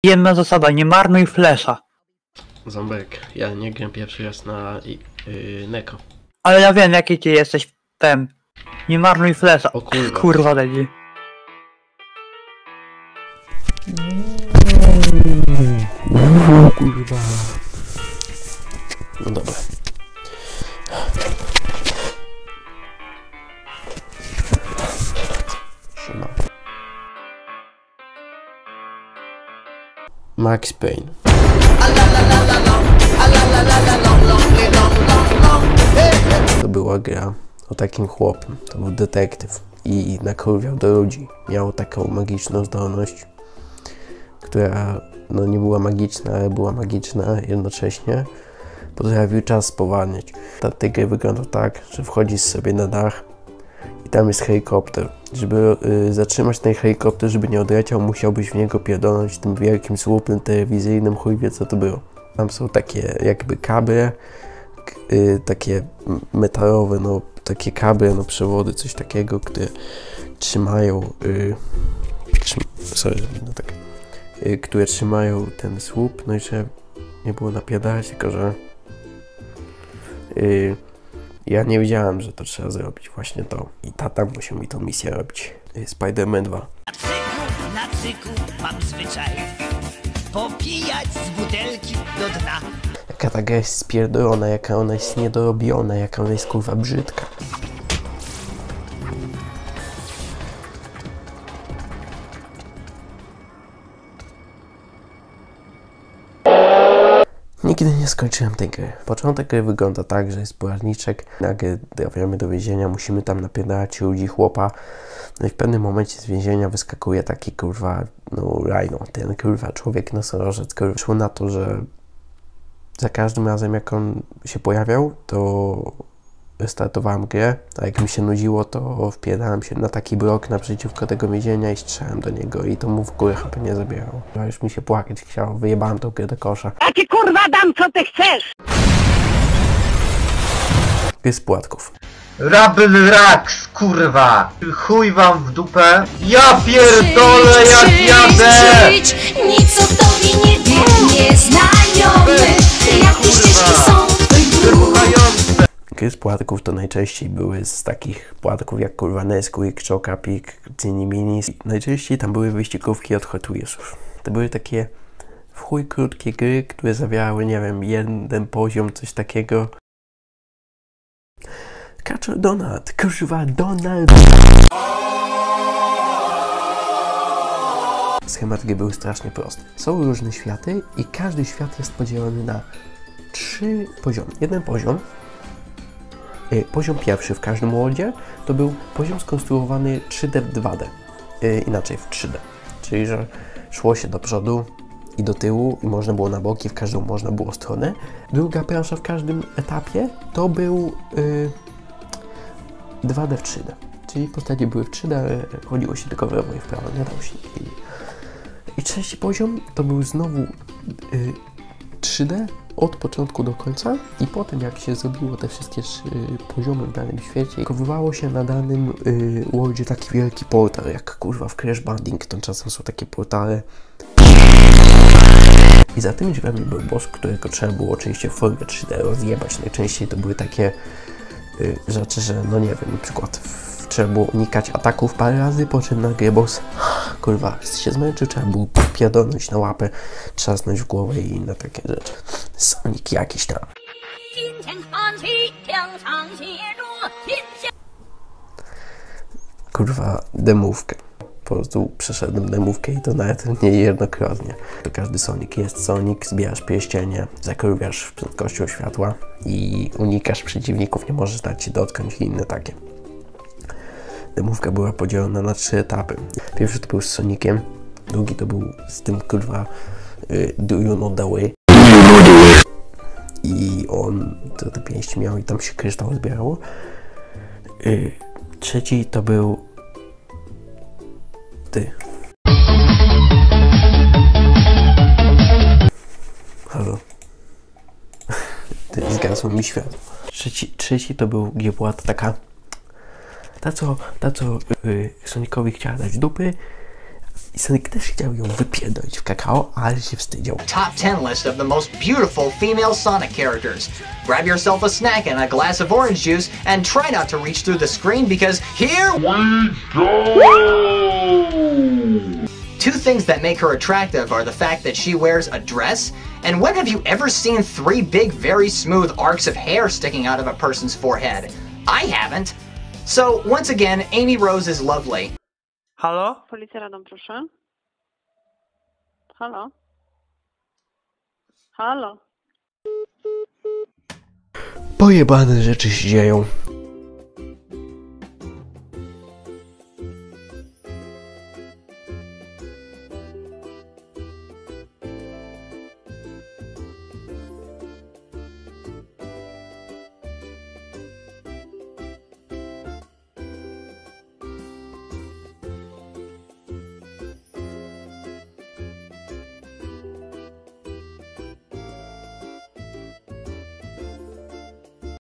Jedna zasada, nie marnuj flesza. Ząbek, ja nie gram pierwszy raz na Neko. Ale ja wiem, jaki ty jesteś tem. Nie marnuj flesza. O kurwa. Kurwa leci. Kurwa. No dobra. Siema. Max Payne. To była gra o takim chłopie. To był detektyw i nakurwiał do ludzi. Miał taką magiczną zdolność, która no nie była magiczna, ale była magiczna jednocześnie. Potrafił czas spowalniać. Ta gry wygląda tak, że wchodzisz sobie na dach i tam jest helikopter. Żeby zatrzymać ten helikopter, żeby nie odleciał, musiałbyś w niego pierdolnąć tym wielkim słupem telewizyjnym, chuj wie co to było. Tam są takie jakby kable, takie metalowe, no takie kable, no przewody, coś takiego, które trzymają, które trzymają ten słup, no i że nie było napierdalać, tylko że ja nie wiedziałem, że to trzeba zrobić właśnie to. I tata musiał mi tą misję robić. Spider-Man 2. Na cyku mam zwyczaj popijać z butelki do dna. Jaka ta gra jest spierdolona, jaka ona jest niedorobiona, jaka ona jest kurwa brzydka. Nigdy nie skończyłem tej gry. Początek gry wygląda tak, że jest poradniczek. Nagle trafiamy do więzienia, musimy tam napierdalać ludzi, chłopa. No i w pewnym momencie z więzienia wyskakuje taki kurwa, no Rhino, ten kurwa człowiek nosorożec. Szło na to, że za każdym razem jak on się pojawiał, to restartowałem grę, a jak mi się nudziło, to wpierdałem się na taki blok naprzeciwko tego więzienia i strzelałem do niego i to mu w górę chyba nie zabierało. A już mi się płakać chciało, wyjebałem tą grę do kosza. A ci kurwa dam co ty chcesz! Gry z płatków. Rabel Rax, kurwa! Chuj wam w dupę! Ja pierdolę jak jadę! Nic o tobie nie wiem, nieznajomy. Jakie ścieżki są twój dróg. Gry z płatków to najczęściej były z takich płatków jak kurwa Nesquik, Chocapik, Cini Minis. Najczęściej tam były wyścigówki od Hot Wheelsów. To były takie w chuj krótkie gry, które zawierały, nie wiem, jeden poziom, coś takiego. Kaczor Donald, kurwa Donald! Schemat gry był strasznie prosty. Są różne światy i każdy świat jest podzielony na 3 poziomy. Jeden poziom, poziom pierwszy w każdym worldzie, to był poziom skonstruowany 3D w 2D. Inaczej w 3D. Czyli, że szło się do przodu i do tyłu i można było na boki, w każdą można było stronę. Druga plansza w każdym etapie to był 2D w 3D. Czyli postacie były w 3D, ale chodziło się tylko w lewo i w prawo, nie dało się. I trzeci poziom to był znowu 3D od początku do końca i potem jak się zrobiło te wszystkie 3 poziomy w danym świecie, chowywało się na danym worldzie taki wielki portal, jak kurwa w Crash Bandicoot, czasem są takie portale. I za tymi drzwiami był boss, którego trzeba było oczywiście w formie 3D rozjebać. Najczęściej to były takie rzeczy, że no nie wiem, na przykład trzeba było unikać ataków parę razy, po czym nagle boss kurwa się zmęczył, trzeba było pierdolnąć na łapę, trzasnąć w głowę i inne takie rzeczy. Sonic jakiś tam. Kurwa, demówkę. Po prostu przeszedłem demówkę i to nawet niejednokrotnie. To każdy Sonic jest Sonic, zbierasz pierścienie, zakurwiasz prędkością światła i unikasz przeciwników, nie możesz dać się dotknąć i inne takie. Demówka była podzielona na 3 etapy. Pierwszy to był z Soniciem, drugi to był z tym kurwa Do You Know The Way. I on te pięści miał i tam się kryształ zbierało. Trzeci to był ty. Halo. Ty, zgasło mi światło. Trzeci to był, gdzie była taka ta co Sonicowi chciała dać dupy, I synek też chciał ją wypierdolić w kakao, ale się wstydział. Top 10 list of the most beautiful female Sonic characters. Grab yourself a snack and a glass of orange juice and try not to reach through the screen because here we go! Two things that make her attractive are the fact that she wears a dress, and when have you ever seen 3 big, very smooth arcs of hair sticking out of a person's forehead? I haven't. So, once again, Amy Rose is lovely. Halo? Policja Radom, proszę. Halo? Halo? Pojebane rzeczy się dzieją.